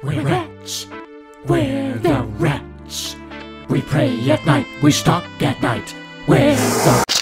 We're rats. We're the rats. We pray at night, we stalk at night. We're the